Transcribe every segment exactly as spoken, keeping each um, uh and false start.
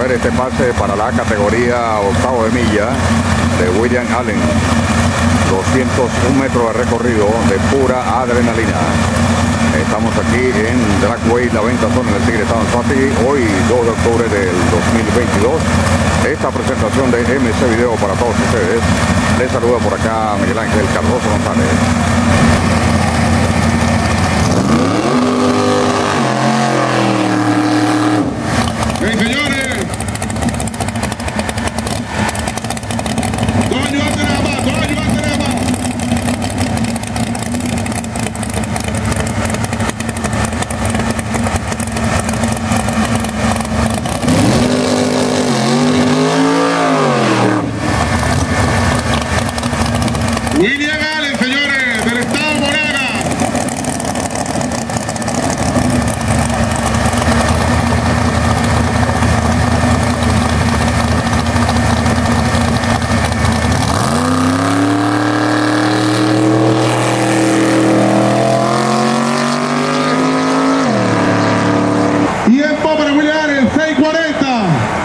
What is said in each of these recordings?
ver este pase para la categoría octavo de milla de William Allen. doscientos un metros de recorrido de pura adrenalina. Estamos aquí en Dragway, la Ventazón, en el Tigre Town Anzoátegui, hoy dos de octubre del dos mil veintidós. Esta presentación de M C Video para todos ustedes. Les saluda por acá Miguel Ángel Cardoso González. Hey, señores, dos ayudantes nada más, dos ayudantes nada más. William Allen, señores, del estado Moraga. Tiempo para William Allen, seis cuarenta.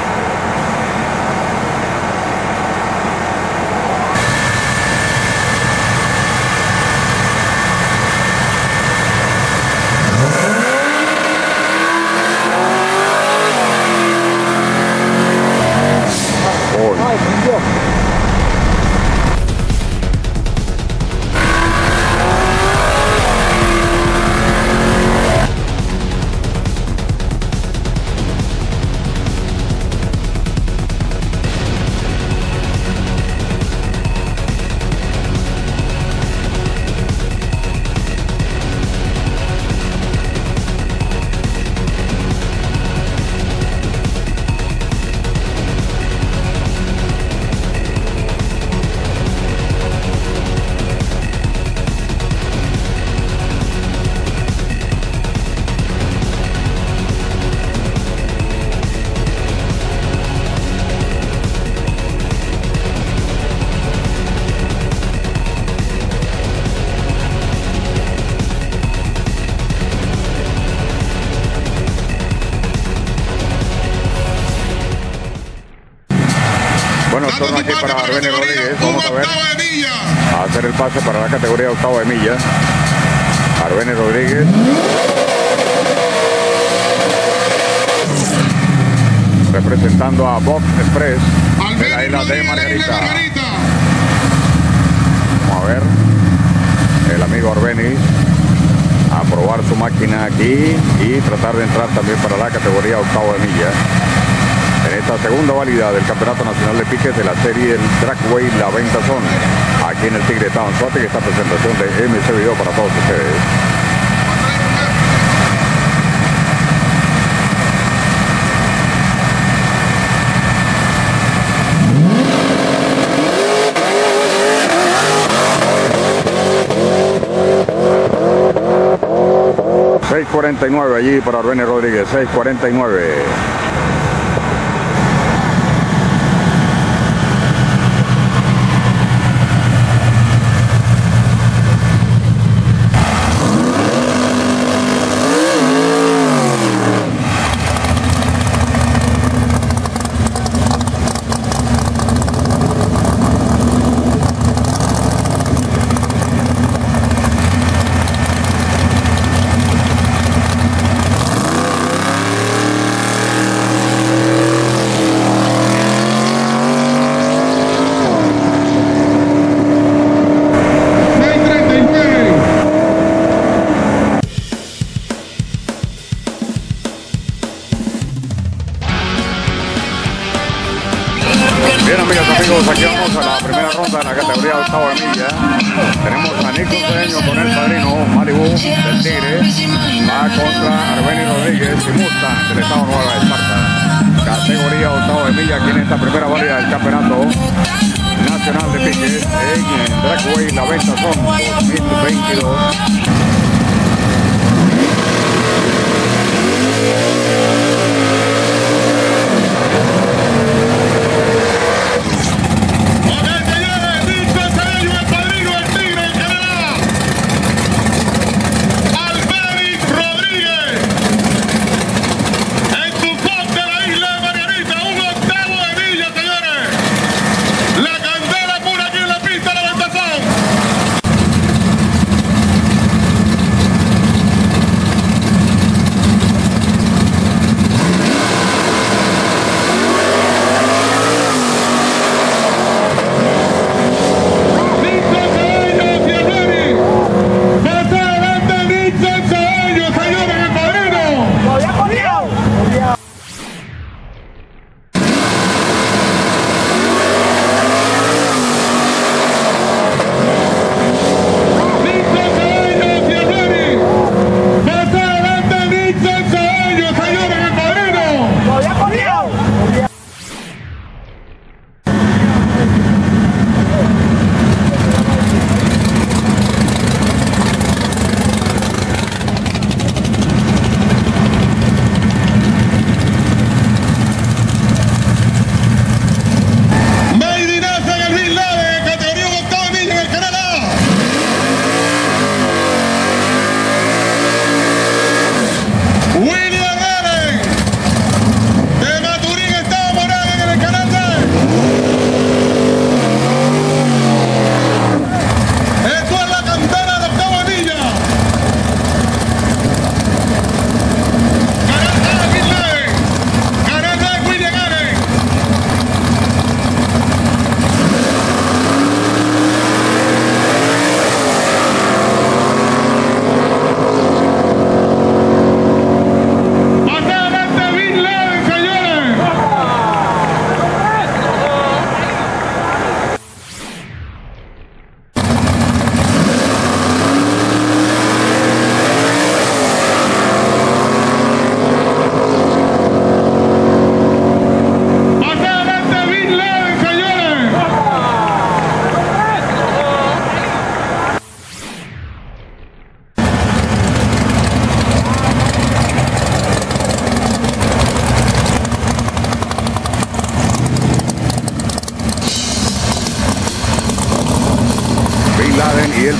Bueno, turno aquí para Arbenny Rodríguez. Vamos a ver. A hacer el pase para la categoría octavo de milla. Arbenny Rodríguez. Representando a Box Express de la isla de Margarita. Vamos a ver. El amigo Arbenny a probar su máquina aquí y tratar de entrar también para la categoría octavo de milla. En esta segunda válida del Campeonato Nacional de Piques de la serie el Dragway La Ventazón, aquí en el Tigre Town Anzoátegui, esta presentación de M C Video para todos ustedes. seis cuarenta y nueve allí para Arbenny Rodríguez, seis cuarenta y nueve. Bien, amigas, amigos, aquí vamos a la primera ronda de la categoría octavo de milla. Tenemos a Nico Cedeño con el padrino Malibu del Tigre. Va contra Arbenny Rodríguez y Mustang del estado Nueva Esparta. Categoría octavo de milla aquí en esta primera válida del Campeonato Nacional de Piques en Dragway La Ventazón dos mil veintidós. En tu de la isla de Margarita, un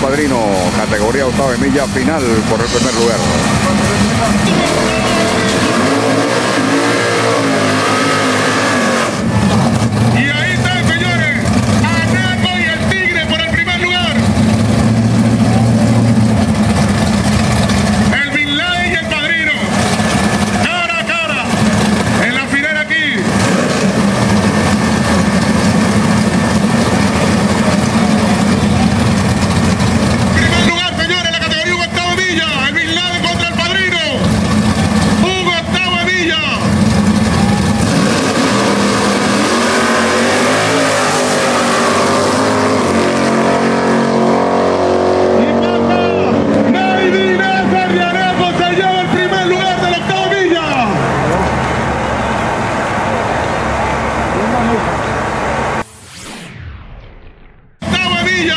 Padrino, categoría octava de milla, final por el primer lugar. Y ahí están, señores, Anaco y el Tigre por el primer lugar. El Bin Laden y el Padrino, cara a cara, en la final aquí. Primer lugar, señores, en la categoría octava milla, el Bin Laden contra el Padrino. Hugo octava milla. Y pasa, Made in Acer de Anaco se lleva el primer lugar de la octava milla. Octava milla.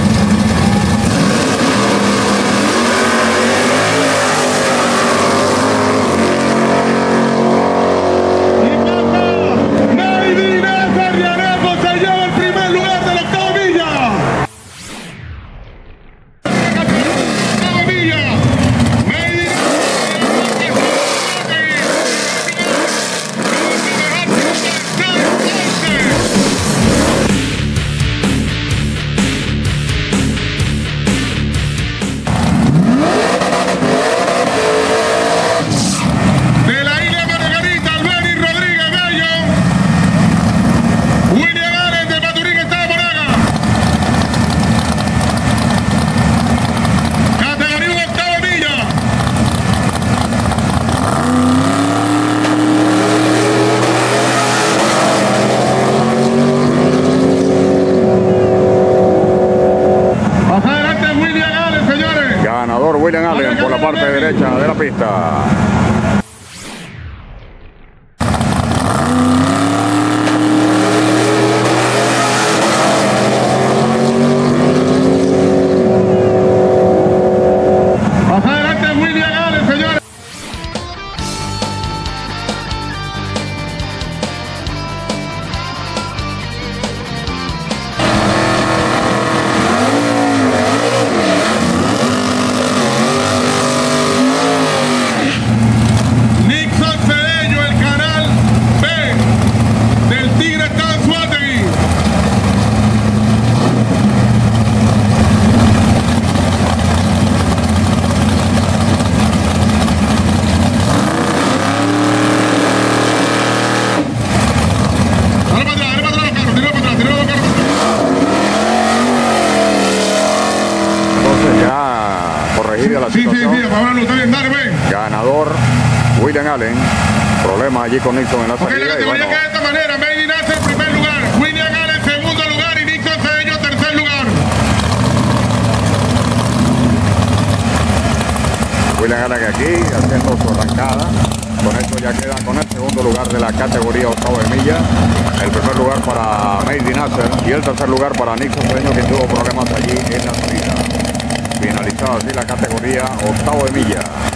Y pasa, Made in Acer de Anaco se lleva el primer lugar de la octava milla. Octava milla. Made in de la isla Margarita, Albeni Rodríguez Bello, William Allen de Maturín, Estado Moraga. Categoría octava milla. Más adelante William Allen, señores. Ganador William Allen por la parte derecha de la pista. Más adelante William Allen, señores. Nixon Cedeño, el canal B del Tigre está en Suátegui. Dale para atrás, dale para atrás los carros, tira para atrás, tira los carros para Entonces ya corregida la atrás. Sí, sí, situación. sí, Pablo, está bien, dale, ven. Ganador William Allen. Problema allí con Nixon en la Ok, la salida. Y categoría bueno, queda de esta manera. Made in Acer, primer lugar. William Allen, segundo lugar. Y Nixon Cedeño, tercer lugar. William Allen aquí haciendo su arrancada. Con esto ya queda con el segundo lugar de la categoría octava de milla. El primer lugar para Made in Acer y el tercer lugar para Nixon Cedeño, que tuvo problemas allí en la salida. Finalizada así la categoría octava de milla.